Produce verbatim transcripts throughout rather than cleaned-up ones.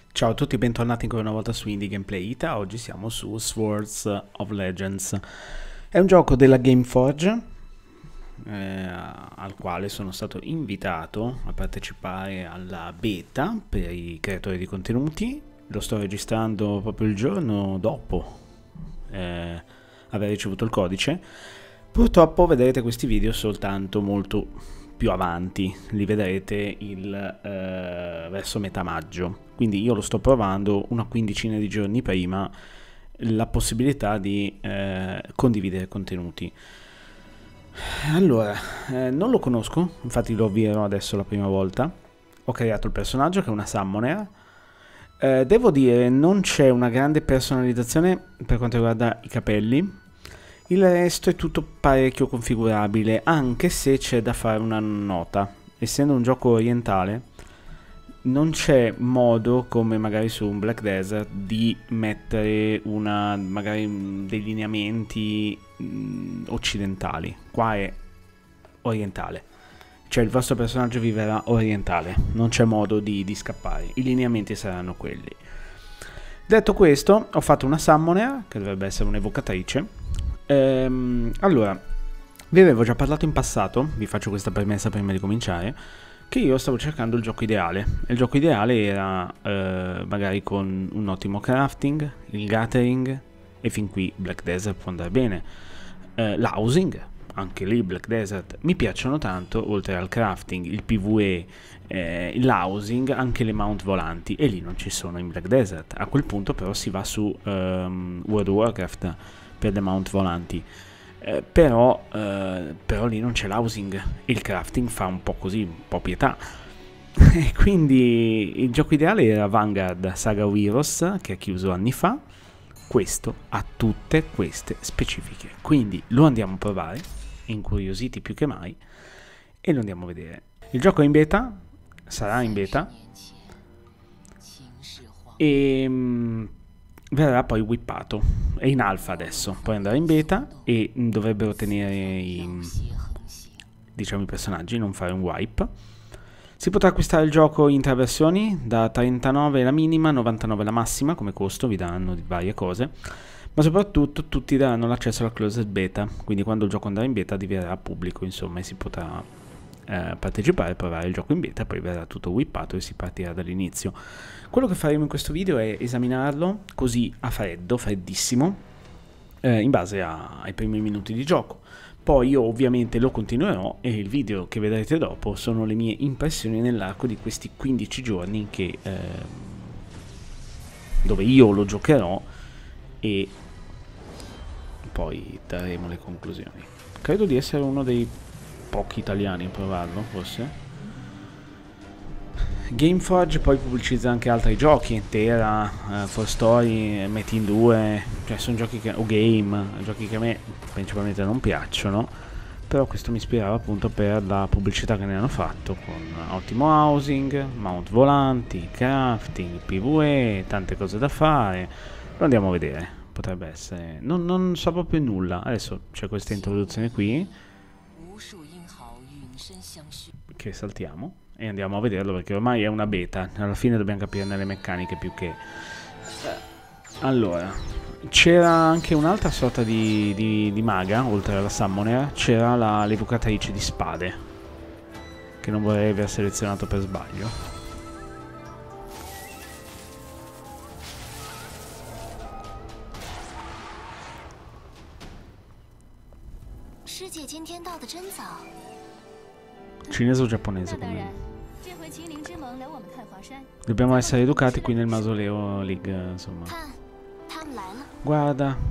Ciao a tutti e bentornati ancora una volta su Indie Gameplay Ita. Oggi siamo su Swords of Legends. È un gioco della Gameforge eh, al quale sono stato invitato a partecipare alla beta per i creatori di contenuti. Lo sto registrando proprio il giorno dopo eh, aver ricevuto il codice. Purtroppo vedrete questi video soltanto molto più avanti, li vedrete il, eh, verso metà maggio, quindi io lo sto provando una quindicina di giorni prima la possibilità di eh, condividere contenuti. Allora, eh, non lo conosco, infatti lo avvierò adesso la prima volta. Ho creato il personaggio che è una Summoner. Eh, devo dire, non c'è una grande personalizzazione per quanto riguarda i capelli. Il resto è tutto parecchio configurabile, anche se c'è da fare una nota. Essendo un gioco orientale, non c'è modo, come magari su un Black Desert, di mettere una, magari dei lineamenti mh, occidentali. Qua è orientale. Cioè il vostro personaggio vivrà orientale, non c'è modo di, di scappare. I lineamenti saranno quelli. Detto questo, ho fatto una Summoner, che dovrebbe essere un'evocatrice. Ehm, allora, vi avevo già parlato in passato, vi faccio questa premessa prima di cominciare, che io stavo cercando il gioco ideale. Il gioco ideale era eh, magari con un ottimo crafting, il gathering, e fin qui Black Desert può andare bene. Eh, L'housing, anche lì Black Desert mi piacciono tanto, oltre al crafting, il PvE, eh, l'housing, anche le mount volanti, e lì non ci sono in Black Desert. A quel punto però si va su um, World of Warcraft per le mount volanti, eh, però, eh, però lì non c'è l'housing, il crafting fa un po' così, un po' pietà. E quindi il gioco ideale era Vanguard Saga of Heroes, che ha chiuso anni fa. Questo ha tutte queste specifiche, quindi lo andiamo a provare, incuriositi più che mai, e lo andiamo a vedere. Il gioco è in beta, sarà in beta, e mh, verrà poi whippato. È in alfa adesso, poi andrà in beta e dovrebbero tenere i, diciamo, i personaggi, non fare un wipe. Si potrà acquistare il gioco in tre versioni, da trentanove la minima, novantanove la massima come costo, vi daranno di varie cose, ma soprattutto tutti daranno l'accesso alla closed beta, quindi quando il gioco andrà in beta diverrà pubblico, insomma, e si potrà eh, partecipare, provare il gioco in beta, poi verrà tutto whippato e si partirà dall'inizio. Quello che faremo in questo video è esaminarlo così a freddo, freddissimo, eh, in base a, ai primi minuti di gioco. Poi io ovviamente lo continuerò e il video che vedrete dopo sono le mie impressioni nell'arco di questi quindici giorni che, eh, dove io lo giocherò e poi daremo le conclusioni. Credo di essere uno dei pochi italiani a provarlo, forse. Gameforge poi pubblicizza anche altri giochi, Tera, uh, For Story, Metin due, cioè sono giochi che, o Game, giochi che a me principalmente non piacciono, però questo mi ispirava appunto per la pubblicità che ne hanno fatto, con ottimo housing, mount volanti, crafting, PvE, tante cose da fare. Lo andiamo a vedere, potrebbe essere, non, non so proprio nulla. Adesso c'è questa introduzione qui, che saltiamo e andiamo a vederlo perché ormai è una beta, alla fine dobbiamo capirne le meccaniche più che. Allora, c'era anche un'altra sorta di, di, di maga, oltre alla Summoner, c'era l'evocatrice di spade, che non vorrei aver selezionato per sbaglio. Cinese o giapponese come? Dobbiamo essere educati qui nel mausoleo League, insomma. Guarda.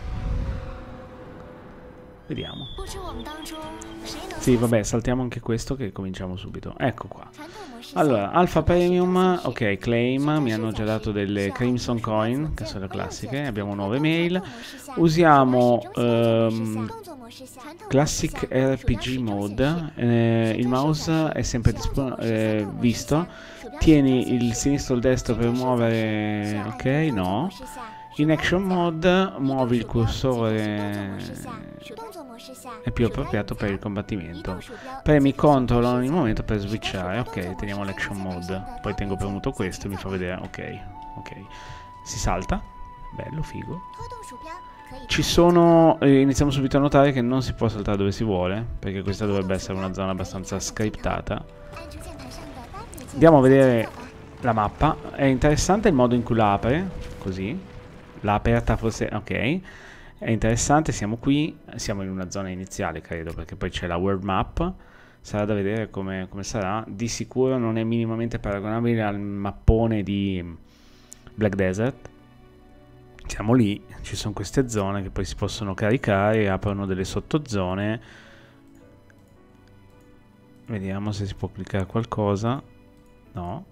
Vediamo. Sì, vabbè, saltiamo anche questo che cominciamo subito. Ecco qua. Allora, Alpha Premium, ok, Claim, mi hanno già dato delle Crimson Coin, che sono le classiche, abbiamo nuove mail. Usiamo um, Classic R P G Mode, eh, il mouse è sempre eh, visto, tieni il sinistro o il destro per muovere, ok, no. In action mode muovi il cursore, è più appropriato per il combattimento. Premi control ogni momento per switchare. Ok, teniamo l'action mode. Poi tengo premuto questo e mi fa vedere. Ok, ok. Si salta. Bello, figo. Ci sono... Eh, iniziamo subito a notare che non si può saltare dove si vuole, perché questa dovrebbe essere una zona abbastanza scriptata. Andiamo a vedere la mappa. È interessante il modo in cui la apre, così. L'ha aperta forse... Ok. È interessante, siamo qui, siamo in una zona iniziale credo, perché poi c'è la world map. Sarà da vedere come, come sarà. Di sicuro non è minimamente paragonabile al mappone di Black Desert. Siamo lì, ci sono queste zone che poi si possono caricare e aprono delle sottozone. Vediamo se si può cliccare qualcosa. No.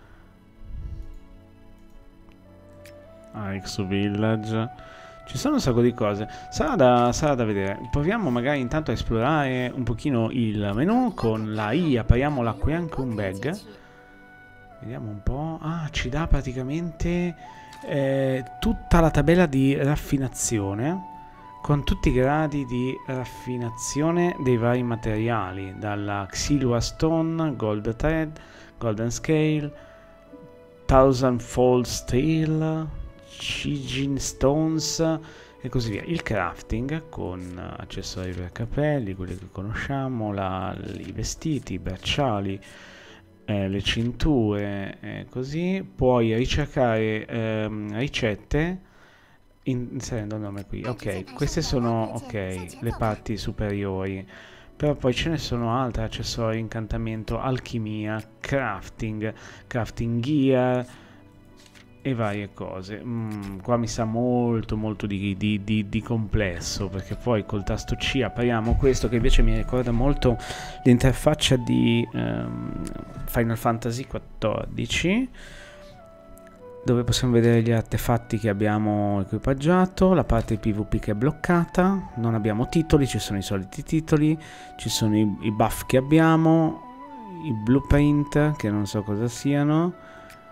Arixu Village. Ci sono un sacco di cose. Sarà da, sarà da vedere. Proviamo magari intanto a esplorare un pochino il menu. Con la I apriamo la Quianque Bag. Vediamo un po'. Ah, ci dà praticamente eh, tutta la tabella di raffinazione, con tutti i gradi di raffinazione dei vari materiali, dalla Xilua Stone, Gold Thread, Golden Scale, Thousand Fold Steel, Chijin Stones e così via. Il crafting con accessori per capelli, quelli che conosciamo, la, i vestiti, i bracciali, eh, le cinture e così. Puoi ricercare ehm, ricette inserendo il nome qui. Ok, queste sono ok le parti superiori, però poi ce ne sono altre: accessori, incantamento, alchimia, crafting, crafting gear e varie cose. Mm, qua mi sa molto molto di, di, di, di complesso, perché poi col tasto C apriamo questo che invece mi ricorda molto l'interfaccia di um, Final Fantasy quattordici, dove possiamo vedere gli artefatti che abbiamo equipaggiato, la parte di PvP che è bloccata, non abbiamo titoli, ci sono i soliti titoli, ci sono i, i buff che abbiamo, i blueprint che non so cosa siano.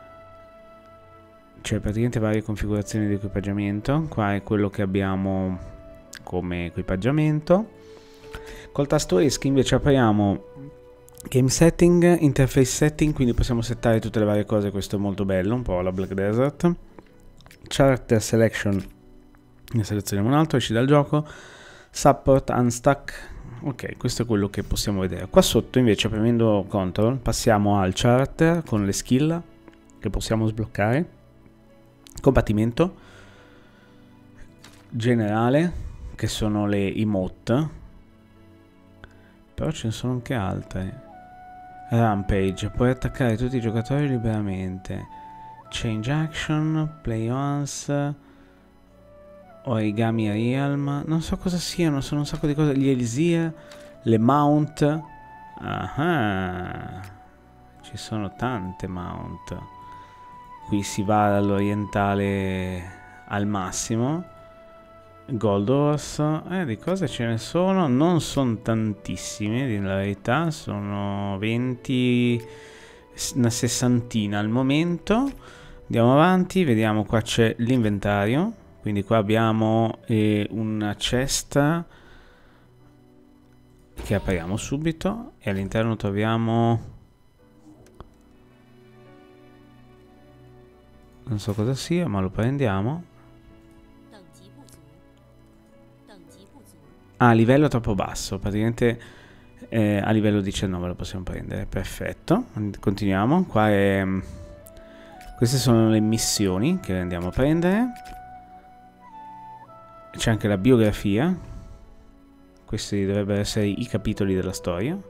C'è praticamente varie configurazioni di equipaggiamento. Qua è quello che abbiamo come equipaggiamento. Col tasto ESC invece apriamo Game Setting, Interface Setting, quindi possiamo settare tutte le varie cose. Questo è molto bello, un po' alla Black Desert. Character Selection, ne selezioniamo un altro, esci dal gioco. Support, Unstuck. Ok, questo è quello che possiamo vedere. Qua sotto invece, premendo Control, passiamo al Character con le skill che possiamo sbloccare. Combattimento generale, che sono le emote, però ce ne sono anche altre. Rampage, puoi attaccare tutti i giocatori liberamente. Change action, play once, origami realm, non so cosa siano, sono un sacco di cose. Gli Elixir, le mount. Ah, ci sono tante mount. Qui si va dall'orientale al massimo. Gold Horse, eh, di cose ce ne sono, non sono tantissime, nella verità, sono venti, una sessantina al momento. Andiamo avanti, vediamo, qua c'è l'inventario, quindi qua abbiamo eh, una cesta che apriamo subito e all'interno troviamo... non so cosa sia, ma lo prendiamo. Ah, livello troppo basso, praticamente eh, a livello diciannove lo possiamo prendere. Perfetto, continuiamo. Qua è... queste sono le missioni che andiamo a prendere. C'è anche la biografia. Questi dovrebbero essere i capitoli della storia.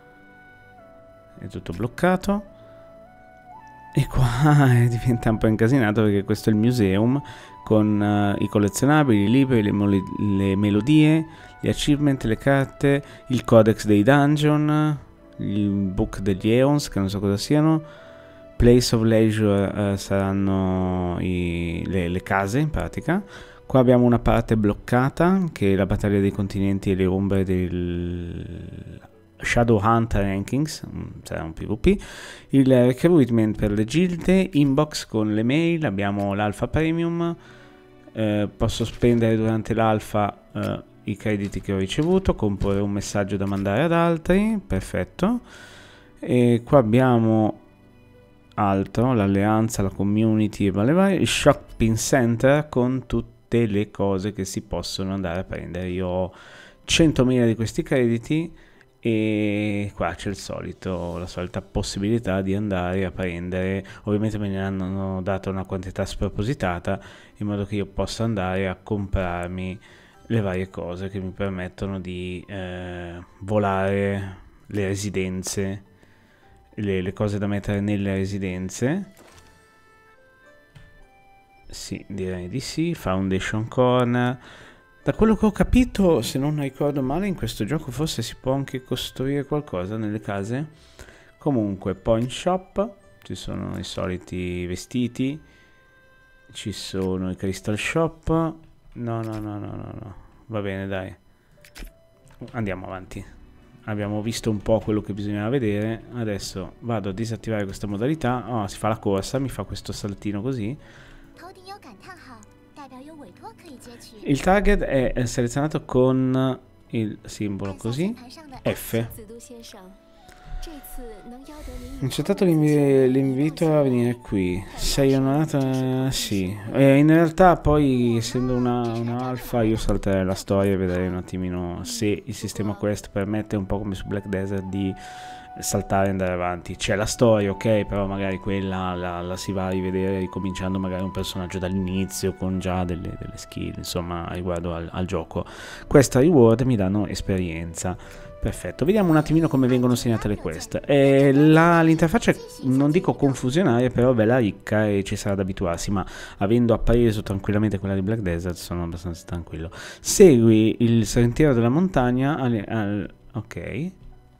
È tutto bloccato. E qua eh, diventa un po' incasinato, perché questo è il museum con uh, i collezionabili, i libri, le, le melodie, gli achievement, le carte, il codex dei dungeon, il book degli Aeons, che non so cosa siano. Place of leisure uh, saranno i, le, le case in pratica. Qua abbiamo una parte bloccata che è la battaglia dei continenti e le ombre del Shadowhunt Rankings, sarà un PvP, il recruitment per le gilde, inbox con le mail, abbiamo l'alfa premium, eh, posso spendere durante l'alfa eh, i crediti che ho ricevuto, comporre un messaggio da mandare ad altri, perfetto. E qua abbiamo altro, l'alleanza, la community e vale varie, il shopping center con tutte le cose che si possono andare a prendere. Io ho centomila di questi crediti e qua c'è il solito, la solita possibilità di andare a prendere, ovviamente me ne hanno dato una quantità spropositata in modo che io possa andare a comprarmi le varie cose che mi permettono di eh, volare le residenze, le, le cose da mettere nelle residenze. Sì, direi di sì. Foundation Corner. Da quello che ho capito, se non ricordo male, in questo gioco forse si può anche costruire qualcosa nelle case. Comunque, Point Shop, ci sono i soliti vestiti, ci sono i Crystal Shop. No, no, no, no, no, no. Va bene, dai. Andiamo avanti. Abbiamo visto un po' quello che bisognava vedere. Adesso vado a disattivare questa modalità. Oh, si fa la corsa, mi fa questo saltino così. Il target è selezionato con il simbolo così F. Accettato l'invito a venire qui. Sei onorato? Sì. E in realtà poi, essendo una, una alfa, io salterei la storia e vedrei un attimino se il sistema quest permette, un po' come su Black Desert, di saltare e andare avanti. C'è la storia, ok, però magari quella la, la si va a rivedere ricominciando magari un personaggio dall'inizio con già delle, delle skill, insomma, riguardo al, al gioco. Questa reward mi danno esperienza. Perfetto, vediamo un attimino come vengono segnate le quest. Eh, l'interfaccia è, non dico confusionaria, però bella ricca e ci sarà da abituarsi, ma avendo appreso tranquillamente quella di Black Desert sono abbastanza tranquillo. Segui il sentiero della montagna al, al, ok.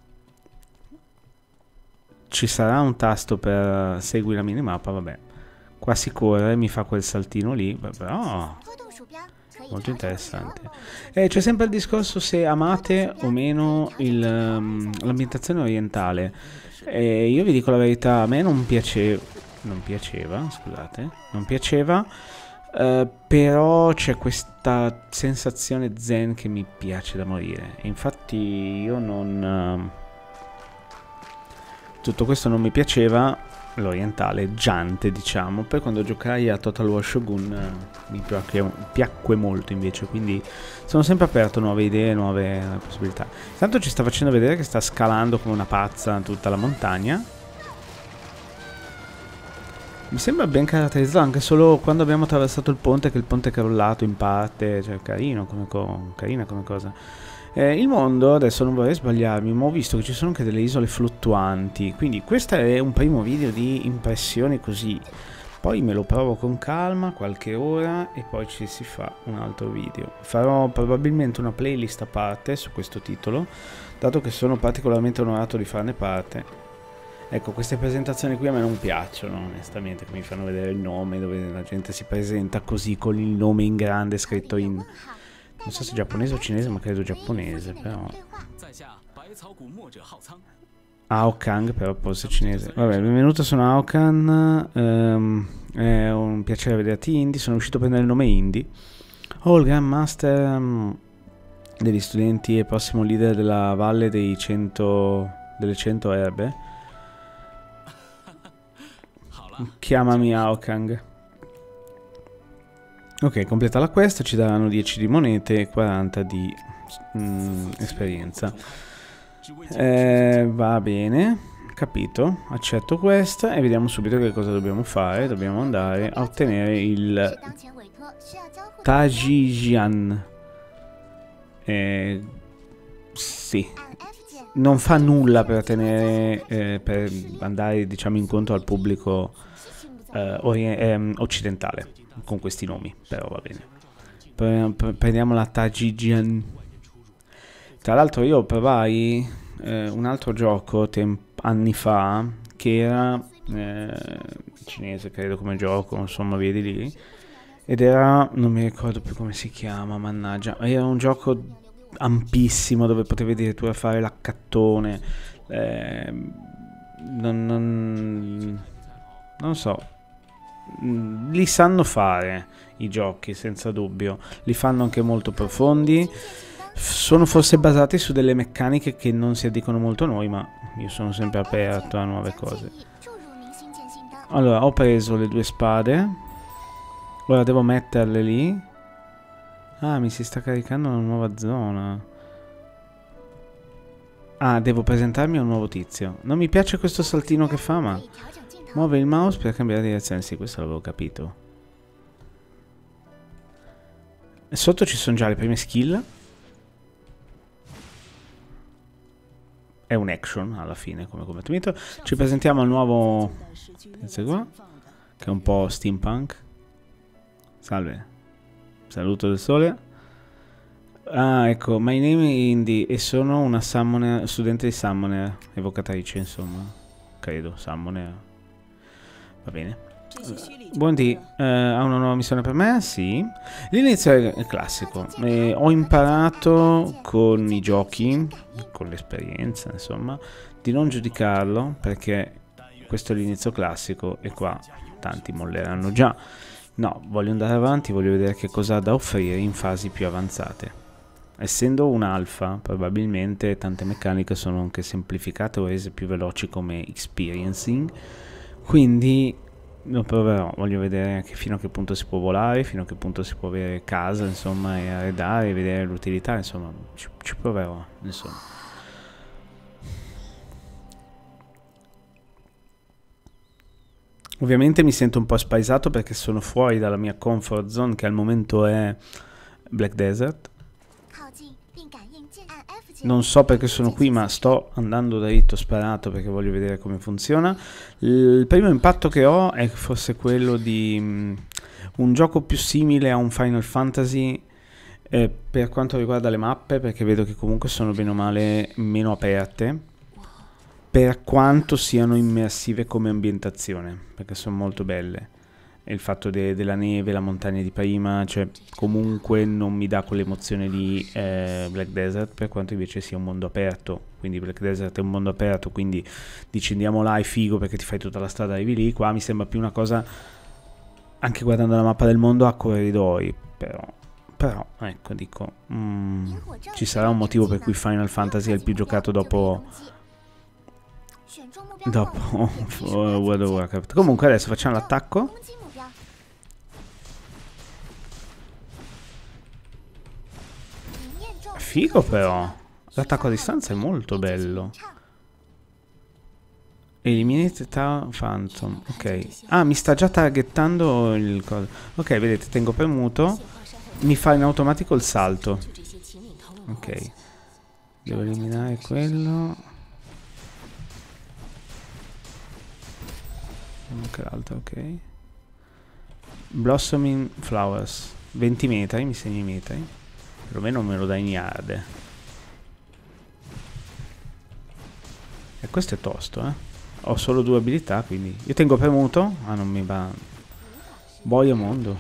Ci sarà un tasto per segui la minimappa, vabbè. Qua si corre, mi fa quel saltino lì, però molto interessante. Eh, c'è sempre il discorso se amate o meno um, l'ambientazione orientale. Eh, io vi dico la verità, a me non piaceva, non piaceva, scusate, non piaceva, eh, però c'è questa sensazione zen che mi piace da morire. Infatti io non... Uh, tutto questo non mi piaceva, l'orientale, giante diciamo, poi quando giocai a Total War Shogun eh, mi piacque, piacque molto invece, quindi sono sempre aperto a nuove idee, nuove, nuove possibilità. Intanto ci sta facendo vedere che sta scalando come una pazza tutta la montagna. Mi sembra ben caratterizzato anche solo quando abbiamo attraversato il ponte, che il ponte è crollato in parte, cioè carino come, co carina come cosa. Eh, il mondo, adesso non vorrei sbagliarmi, ma ho visto che ci sono anche delle isole fluttuanti, quindi questo è un primo video di impressioni così, poi me lo provo con calma, qualche ora, e poi ci si fa un altro video. Farò probabilmente una playlist a parte su questo titolo, dato che sono particolarmente onorato di farne parte. Ecco, queste presentazioni qui a me non piacciono, onestamente, che mi fanno vedere il nome, dove la gente si presenta così con il nome in grande scritto in... non so se giapponese o cinese, ma credo giapponese, però... Aokang, però forse cinese. Vabbè, benvenuto, sono Aokan, um, è un piacere vederti indie, sono riuscito a prendere il nome indie. Oh, il Grandmaster um, degli studenti e prossimo leader della valle dei cento, delle cento erbe. Chiamami Aokang. Ok, completa la quest, ci daranno dieci di monete e quaranta di mm, esperienza. Eh, va bene, capito, accetto questa e vediamo subito che cosa dobbiamo fare. Dobbiamo andare a ottenere il Tajijian. Eh, sì, non fa nulla per, tenere, eh, per andare, diciamo, incontro al pubblico eh, eh, occidentale con questi nomi, però va bene. Prendiamo la Tajijian. Tra l'altro io provai eh, un altro gioco anni fa che era eh, cinese, credo, come gioco, insomma, vedi lì, ed era, non mi ricordo più come si chiama, mannaggia, era un gioco ampissimo dove potevi addirittura fare l'accattone, eh, non, non, non so, mh, li sanno fare i giochi, senza dubbio. Li fanno anche molto profondi. Sono forse basati su delle meccaniche che non si addicono molto a noi, ma io sono sempre aperto a nuove cose. Allora, ho preso le due spade. Ora devo metterle lì. Ah, mi si sta caricando una nuova zona. Ah, devo presentarmi a un nuovo tizio. Non mi piace questo saltino che fa, ma... Muove il mouse per cambiare direzione. Sì, questo l'avevo capito. E sotto ci sono già le prime skill. È un action alla fine come combattimento. Ci presentiamo al nuovo tizio qua, che è un po' steampunk. Salve. Saluto del sole. Ah, ecco, my name is Indy e sono una summoner, studente di Summoner, evocatrice, insomma. Credo, Summoner. Va bene. Buondì, eh, ha una nuova missione per me? Sì. L'inizio è classico. Eh, ho imparato con i giochi, con l'esperienza, insomma, di non giudicarlo, perché questo è l'inizio classico e qua tanti molleranno già. No, voglio andare avanti, voglio vedere che cosa ha da offrire in fasi più avanzate. Essendo un alfa, probabilmente tante meccaniche sono anche semplificate o rese più veloci come experiencing, quindi lo proverò, voglio vedere anche fino a che punto si può volare, fino a che punto si può avere casa, insomma, e arredare, vedere l'utilità, insomma, ci, ci proverò, insomma. Ovviamente mi sento un po' spaesato perché sono fuori dalla mia comfort zone, che al momento è Black Desert. Non so perché sono qui, ma sto andando dritto sparato perché voglio vedere come funziona. Il primo impatto che ho è forse quello di um, un gioco più simile a un Final Fantasy eh, per quanto riguarda le mappe, perché vedo che comunque sono bene o male meno aperte, per quanto siano immersive come ambientazione, perché sono molto belle. E il fatto de della neve, la montagna di prima, cioè comunque non mi dà quell'emozione di eh, Black Desert, per quanto invece sia un mondo aperto. Quindi Black Desert è un mondo aperto, quindi dici andiamo là, è figo perché ti fai tutta la strada, arrivi lì. Qua mi sembra più una cosa, anche guardando la mappa del mondo, a corridoi, però... Però, ecco, dico, mm, ci sarà un motivo per cui Final Fantasy è il più giocato dopo... Dopo World of Warcraft. Comunque adesso facciamo l'attacco. Figo però. L'attacco a distanza è molto bello. Eliminate Phantom. Ok. Ah, mi sta già targettando il coso. Ok, vedete, tengo premuto. Mi fa in automatico il salto. Ok. Devo eliminare quello. Anche l'altro, ok. Blossoming Flowers. venti metri, mi segni i metri. Perlomeno me lo dai in yard. E questo è tosto, eh. Ho solo due abilità, quindi... Io tengo premuto. Ah, non mi va... Boia mondo.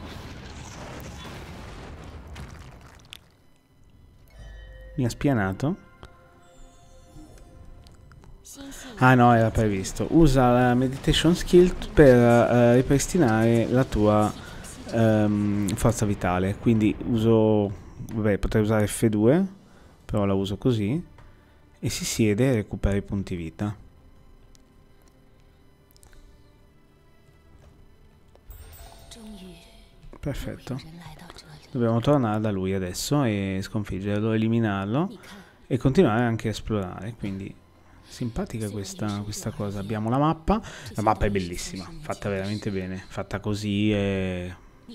Mi ha spianato. Ah no, era previsto. Usa la meditation skill per uh, ripristinare la tua um, forza vitale. Quindi uso... Vabbè, potrei usare F due, però la uso così. E si siede e recupera i punti vita. Perfetto. Dobbiamo tornare da lui adesso e sconfiggerlo, eliminarlo e continuare anche a esplorare. Quindi simpatica questa, questa cosa. Abbiamo la mappa. La mappa è bellissima, fatta veramente bene. Fatta così e...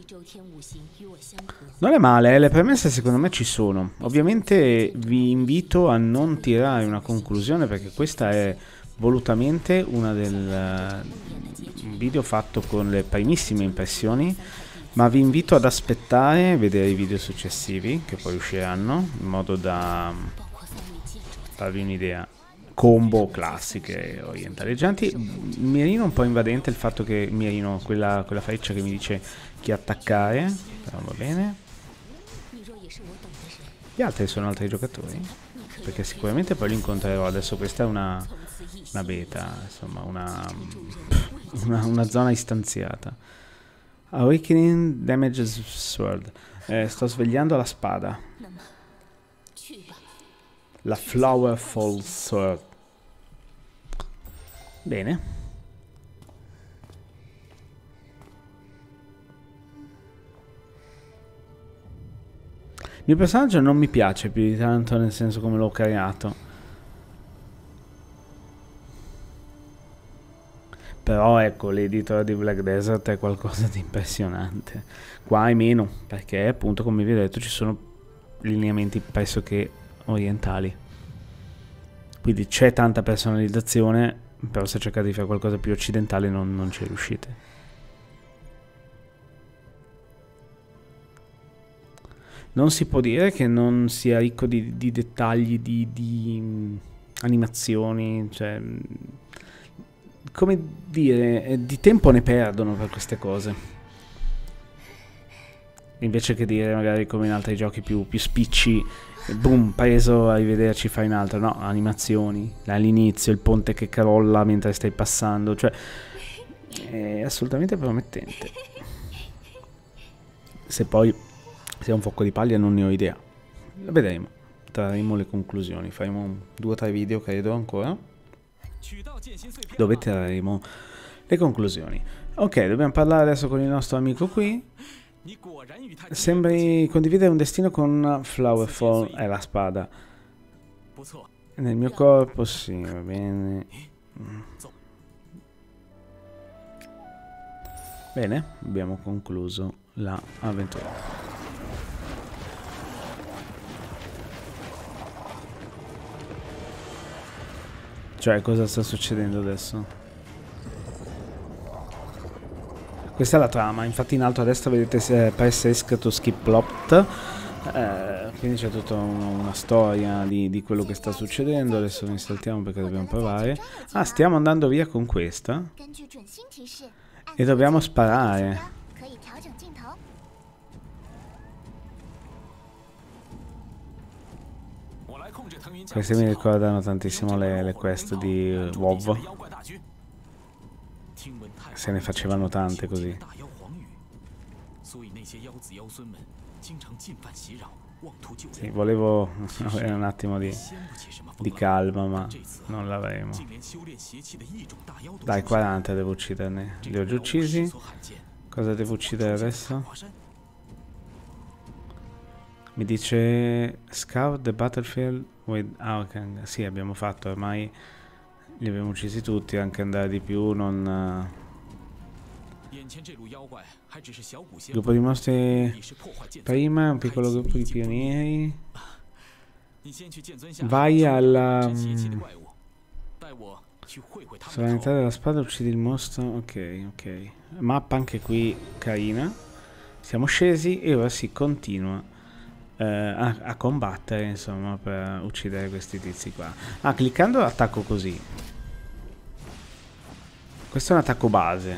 non è male, eh? Le premesse secondo me ci sono. Ovviamente vi invito a non tirare una conclusione, perché questa è volutamente una del uh, un video fatto con le primissime impressioni, ma vi invito ad aspettare e vedere i video successivi che poi usciranno, in modo da darvi un'idea. Combo classiche orientaleggianti. Mirino un po' invadente, il fatto che mirino quella, quella freccia che mi dice chi attaccare, però va bene. Gli altri sono altri giocatori, perché sicuramente poi li incontrerò. Adesso questa è una, una beta, insomma una, una, una zona istanziata. Awakening Damages Sword. Eh, sto svegliando la spada. La Flowerful Sword. Bene. Il mio personaggio non mi piace più di tanto, nel senso come l'ho creato. Però ecco, l'editor di Black Desert è qualcosa di impressionante. Qua è meno, perché appunto come vi ho detto ci sono lineamenti pressoché orientali. Quindi c'è tanta personalizzazione, però se cercate di fare qualcosa più occidentale non, non ci riuscite. Non si può dire che non sia ricco di, di dettagli, di, di mh, animazioni, cioè... come dire, di tempo ne perdono per queste cose. Invece che dire magari come in altri giochi più, più spicci, boom, preso, arrivederci, fai un altro. No, animazioni, all'inizio, il ponte che crolla mentre stai passando, cioè è assolutamente promettente. Se poi sia un fuoco di paglia non ne ho idea. Vedremo, trarremo le conclusioni, faremo due o tre video credo ancora, dove trarremo le conclusioni. Ok, dobbiamo parlare adesso con il nostro amico qui. Sembri condividere un destino con Flowerful, è la spada. Nel mio corpo, sì, va bene. Bene, abbiamo concluso l'avventura. Cioè, cosa sta succedendo adesso? Questa è la trama, infatti in alto a destra vedete se press esca to skip plot, eh, quindi c'è tutta una, una storia di, di quello che sta succedendo. Adesso ne saltiamo perché dobbiamo provare. Ah, stiamo andando via con questa e dobbiamo sparare. Queste mi ricordano tantissimo le, le quest di WoW. Se ne facevano tante così. Sì, volevo avere un attimo di, di calma, ma non l'avremo. Dai, quaranta devo ucciderne. Li ho già uccisi. Cosa devo uccidere adesso? Mi dice Scout the battlefield with... Ah, ok, sì, abbiamo fatto, ormai li abbiamo uccisi tutti, anche andare di più non... Gruppo di mostri prima, un piccolo gruppo di pionieri. Vai alla... Um, sovranità della spada, uccidi il mostro. Ok, ok. Mappa anche qui carina. Siamo scesi e ora si continua Uh, a, a combattere, insomma, per uccidere questi tizi qua. Ah, cliccando attacco così. Questo è un attacco base,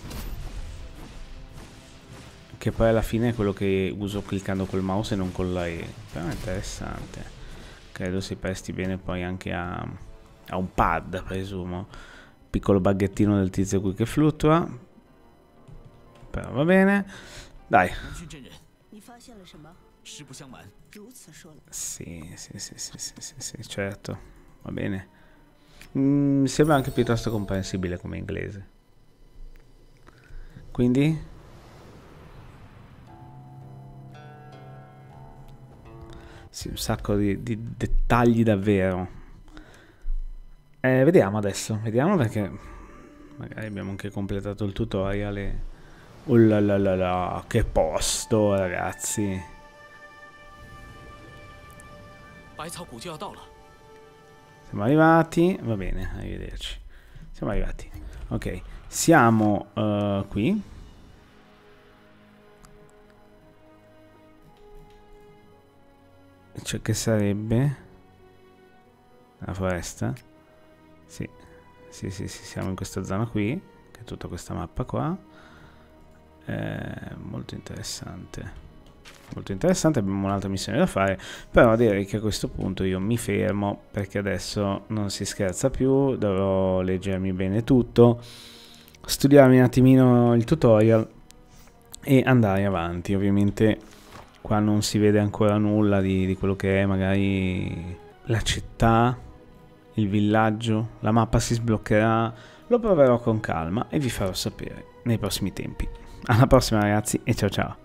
che poi alla fine è quello che uso cliccando col mouse e non con la E. Però è interessante. Credo si presti bene poi anche a, a un pad, presumo. Piccolo baghettino del tizio qui che fluttua. Però va bene. Dai. Sì, sì, sì, sì, sì, sì, sì, certo, va bene. Mm, sembra anche piuttosto comprensibile come inglese. Quindi? Sì, un sacco di, di dettagli davvero. Eh, vediamo adesso, vediamo perché magari abbiamo anche completato il tutorial e... Oh là là là là, che posto, ragazzi. Siamo arrivati, va bene, arrivederci. Siamo arrivati. Ok, siamo uh, qui. Cioè, che sarebbe la foresta? Sì. Sì, sì, sì, siamo in questa zona qui, che è tutta questa mappa qua. È molto interessante. Molto interessante, abbiamo un'altra missione da fare, però direi che a questo punto io mi fermo perché adesso non si scherza più, dovrò leggermi bene tutto studiarmi un attimino il tutorial e andare avanti. Ovviamente qua non si vede ancora nulla di, di quello che è magari la città, il villaggio, la mappa si sbloccherà, lo proverò con calma e vi farò sapere nei prossimi tempi. Alla prossima ragazzi e ciao ciao!